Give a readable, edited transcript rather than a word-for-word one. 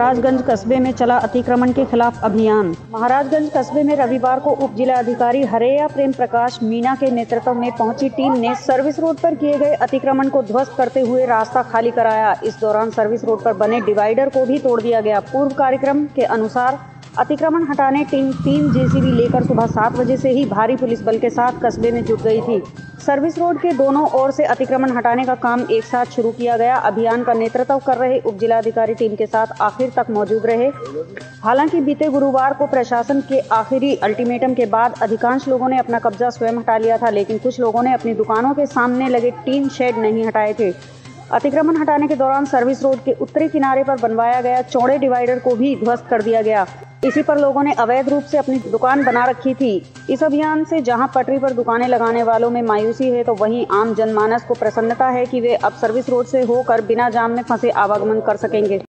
महाराजगंज कस्बे में चला अतिक्रमण के खिलाफ अभियान। महाराजगंज कस्बे में रविवार को उप जिला अधिकारी हरेया प्रेम प्रकाश मीणा के नेतृत्व में पहुंची टीम ने सर्विस रोड पर किए गए अतिक्रमण को ध्वस्त करते हुए रास्ता खाली कराया। इस दौरान सर्विस रोड पर बने डिवाइडर को भी तोड़ दिया गया। पूर्व कार्यक्रम के अनुसार अतिक्रमण हटाने टीम 3 जेसीबी लेकर सुबह 7 बजे से ही भारी पुलिस बल के साथ कस्बे में जुट गई थी। सर्विस रोड के दोनों ओर से अतिक्रमण हटाने का काम एक साथ शुरू किया गया। अभियान का नेतृत्व कर रहे उप जिलाधिकारी टीम के साथ आखिर तक मौजूद रहे। हालांकि बीते गुरुवार को प्रशासन के आखिरी अल्टीमेटम के बाद अधिकांश लोगों ने अपना कब्जा स्वयं हटा लिया था, लेकिन कुछ लोगों ने अपनी दुकानों के सामने लगे टीन शेड नहीं हटाए थे। अतिक्रमण हटाने के दौरान सर्विस रोड के उत्तरी किनारे पर बनवाया गया चौड़े डिवाइडर को भी ध्वस्त कर दिया गया। इसी पर लोगों ने अवैध रूप से अपनी दुकान बना रखी थी। इस अभियान से जहां पटरी पर दुकानें लगाने वालों में मायूसी है, तो वहीं आम जनमानस को प्रसन्नता है कि वे अब सर्विस रोड से होकर बिना जाम में फंसे आवागमन कर सकेंगे।